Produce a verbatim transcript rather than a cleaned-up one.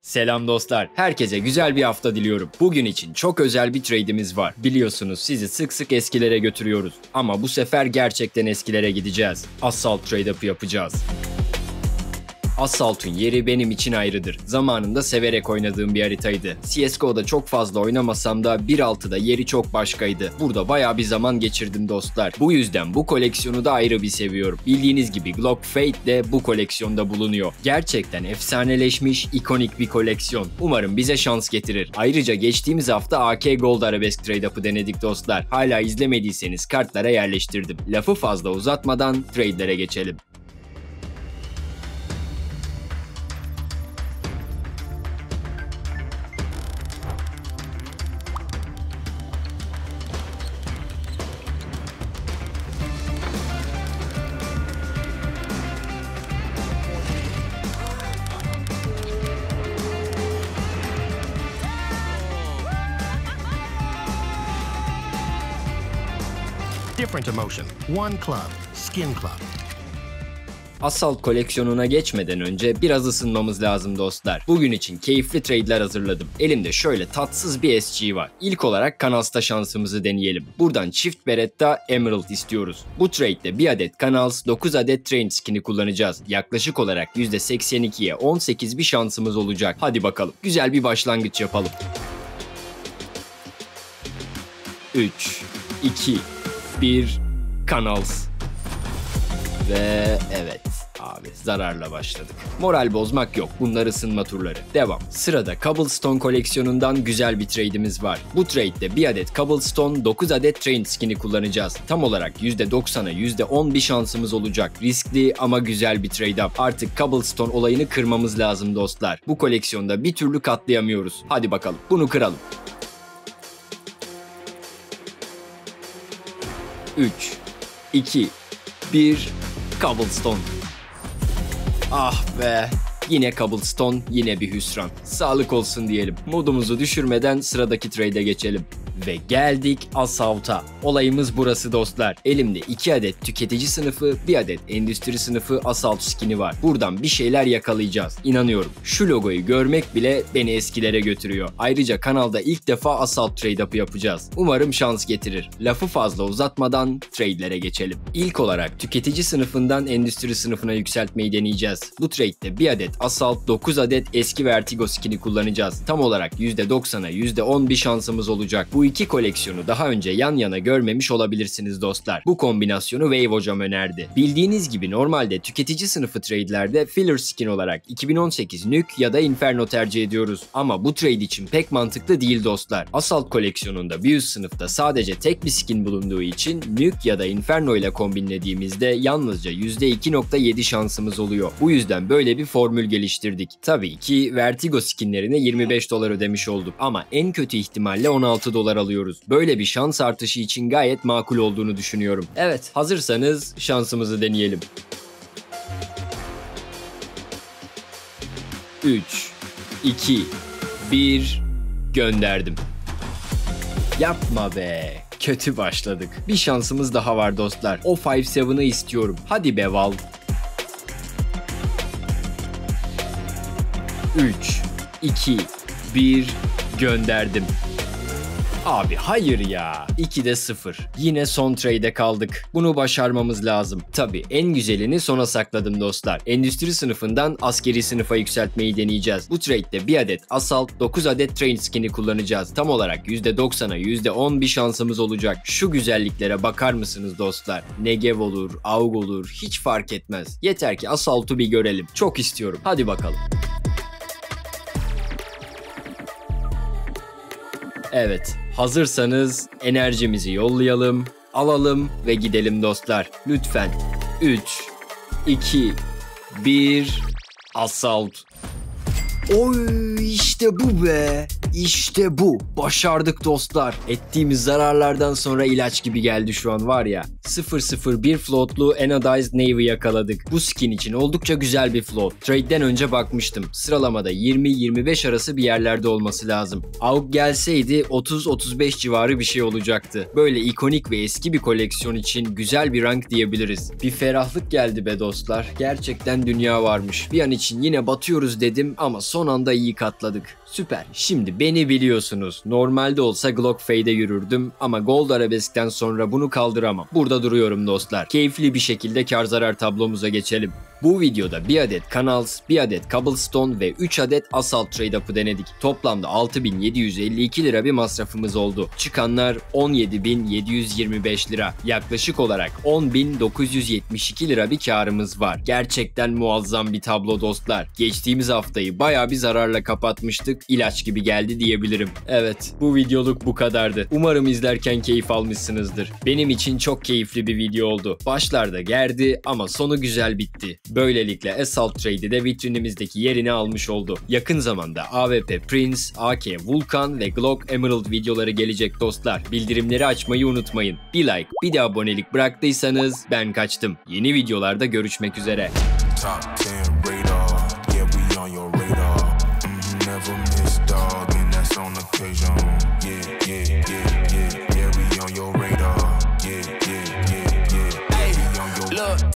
Selam dostlar. Herkese güzel bir hafta diliyorum. Bugün için çok özel bir trade'imiz var. Biliyorsunuz sizi sık sık eskilere götürüyoruz. Ama bu sefer gerçekten eskilere gideceğiz. Assault trade-up'ı yapacağız. Assault'un yeri benim için ayrıdır. Zamanında severek oynadığım bir haritaydı. C S G O'da çok fazla oynamasam da bir nokta altıda yeri çok başkaydı. Burada bayağı bir zaman geçirdim dostlar. Bu yüzden bu koleksiyonu da ayrı bir seviyorum. Bildiğiniz gibi Glock Fate de bu koleksiyonda bulunuyor. Gerçekten efsaneleşmiş, ikonik bir koleksiyon. Umarım bize şans getirir. Ayrıca geçtiğimiz hafta A K Gold Arabesk Trade-up'ı denedik dostlar. Hala izlemediyseniz kartlara yerleştirdim. Lafı fazla uzatmadan trade'lere geçelim. Different emotion. One club. Skin Club. Assault koleksiyonuna geçmeden önce biraz ısınmamız lazım dostlar. Bugün için keyifli trade'ler hazırladım. Elimde şöyle tatsız bir S G var. İlk olarak Canals'ta şansımızı deneyelim. Buradan çift Beretta Emerald istiyoruz. Bu trade'de bir adet Canals, dokuz adet Train skin'i kullanacağız. Yaklaşık olarak yüzde seksen ikiye on sekiz bir şansımız olacak. Hadi bakalım. Güzel bir başlangıç yapalım. üç, iki, bir, Canals. Ve evet abi zararla başladık. Moral bozmak yok. Bunlar ısınma turları. Devam. Sırada Cobblestone koleksiyonundan güzel bir trade'imiz var. Bu trade'de bir adet Cobblestone, dokuz adet Train skin'i kullanacağız. Tam olarak yüzde doksana yüzde on bir şansımız olacak. Riskli ama güzel bir trade up. Artık Cobblestone olayını kırmamız lazım dostlar. Bu koleksiyonda bir türlü katlayamıyoruz. Hadi bakalım. Bunu kıralım. üç, iki, bir, Cobblestone. Ah be. Yine Cobblestone, yine bir hüsran. Sağlık olsun diyelim. Modumuzu düşürmeden sıradaki trade'e geçelim. Ve geldik Assault'a. Olayımız burası dostlar. Elimde iki adet tüketici sınıfı, bir adet endüstri sınıfı Assault skin'i var. Buradan bir şeyler yakalayacağız. İnanıyorum. Şu logoyu görmek bile beni eskilere götürüyor. Ayrıca kanalda ilk defa Assault trade-up'ı yapacağız. Umarım şans getirir. Lafı fazla uzatmadan trade'lere geçelim. İlk olarak tüketici sınıfından endüstri sınıfına yükseltmeyi deneyeceğiz. Bu trade'de bir adet Assault, dokuz adet eski Vertigo skin'i kullanacağız. Tam olarak yüzde doksana yüzde on bir şansımız olacak. Bu iki koleksiyonu daha önce yan yana görmemiş olabilirsiniz dostlar. Bu kombinasyonu Wave hocam önerdi. Bildiğiniz gibi normalde tüketici sınıfı trade'lerde filler skin olarak iki bin on sekiz Nuke ya da Inferno tercih ediyoruz. Ama bu trade için pek mantıklı değil dostlar. Assault koleksiyonunda bir üst sınıfta sadece tek bir skin bulunduğu için Nuke ya da Inferno ile kombinlediğimizde yalnızca yüzde iki nokta yedi şansımız oluyor. Bu yüzden böyle bir formül geliştirdik. Tabii ki Vertigo skinlerine yirmi beş dolar ödemiş olduk ama en kötü ihtimalle on altı dolar alıyoruz. Böyle bir şans artışı için gayet makul olduğunu düşünüyorum. Evet, hazırsanız şansımızı deneyelim. üç, iki, bir, gönderdim. Yapma be. Kötü başladık. Bir şansımız daha var dostlar. O beş yedi'ı istiyorum. Hadi be Valve. üç, iki, bir, gönderdim. Abi hayır ya. ikide sıfır. Yine son trade'e kaldık. Bunu başarmamız lazım. Tabii en güzelini sona sakladım dostlar. Endüstri sınıfından askeri sınıfa yükseltmeyi deneyeceğiz. Bu trade'de bir adet Assault, dokuz adet Train skin'i kullanacağız. Tam olarak yüzde doksana yüzde on bir şansımız olacak. Şu güzelliklere bakar mısınız dostlar? Negev olur, A U G olur hiç fark etmez. Yeter ki Assault'u bir görelim. Çok istiyorum. Hadi bakalım. Evet, hazırsanız enerjimizi yollayalım, alalım ve gidelim dostlar. Lütfen. üç, iki, bir, Assault. Oy işte bu be. İşte bu. Başardık dostlar. Ettiğimiz zararlardan sonra ilaç gibi geldi şu an var ya. sıfır sıfır bir floatlu Anodized Navy yakaladık. Bu skin için oldukça güzel bir float. Trade'den önce bakmıştım. Sıralamada yirmi yirmi beş arası bir yerlerde olması lazım. A U G gelseydi otuz otuz beş civarı bir şey olacaktı. Böyle ikonik ve eski bir koleksiyon için güzel bir rank diyebiliriz. Bir ferahlık geldi be dostlar. Gerçekten dünya varmış. Bir an için yine batıyoruz dedim ama son anda iyi katladık. Süper. Şimdi beni biliyorsunuz. Normalde olsa Glock Fade'e yürürdüm ama Gold Arabesk'ten sonra bunu kaldıramam. Burada duruyorum dostlar. Keyifli bir şekilde kar zarar tablomuza geçelim. Bu videoda bir adet Canals, bir adet Cobblestone ve üç adet Assault Trade-Up'ı denedik. Toplamda altı bin yedi yüz elli iki lira bir masrafımız oldu. Çıkanlar on yedi bin yedi yüz yirmi beş lira. Yaklaşık olarak on bin dokuz yüz yetmiş iki lira bir karımız var. Gerçekten muazzam bir tablo dostlar. Geçtiğimiz haftayı bayağı bir zararla kapatmıştık. İlaç gibi geldi diyebilirim. Evet, bu videoluk bu kadardı. Umarım izlerken keyif almışsınızdır. Benim için çok keyifli bir video oldu. Başlarda gerdi ama sonu güzel bitti. Böylelikle Assault Trade'i de vitrinimizdeki yerini almış oldu. Yakın zamanda A W P Prince, A K Vulcan ve Glock Emerald videoları gelecek dostlar. Bildirimleri açmayı unutmayın. Bir like, bir de abonelik bıraktıysanız ben kaçtım. Yeni videolarda görüşmek üzere. Top.